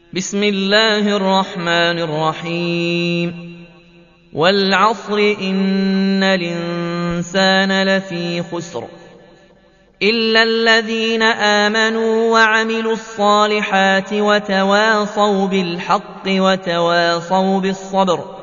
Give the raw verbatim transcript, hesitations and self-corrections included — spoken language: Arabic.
بسم الله الرحمن الرحيم والعصر إن الإنسان لفي خسر إلا الذين آمنوا وعملوا الصالحات وتواصوا بالحق وتواصوا بالصبر